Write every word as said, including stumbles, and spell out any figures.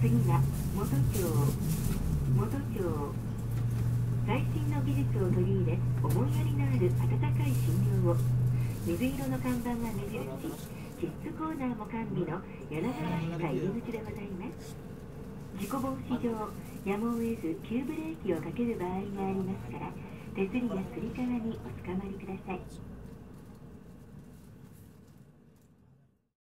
次は元町。元町。最新の技術を取り入れ、思いやりのある温かい診療を。水色の看板が目印、キッズコーナーも完備の柳川歯科入り口でございます。事故防止上、やむを得ず急ブレーキをかける場合がありますから、手すりやつり革におつかまりください。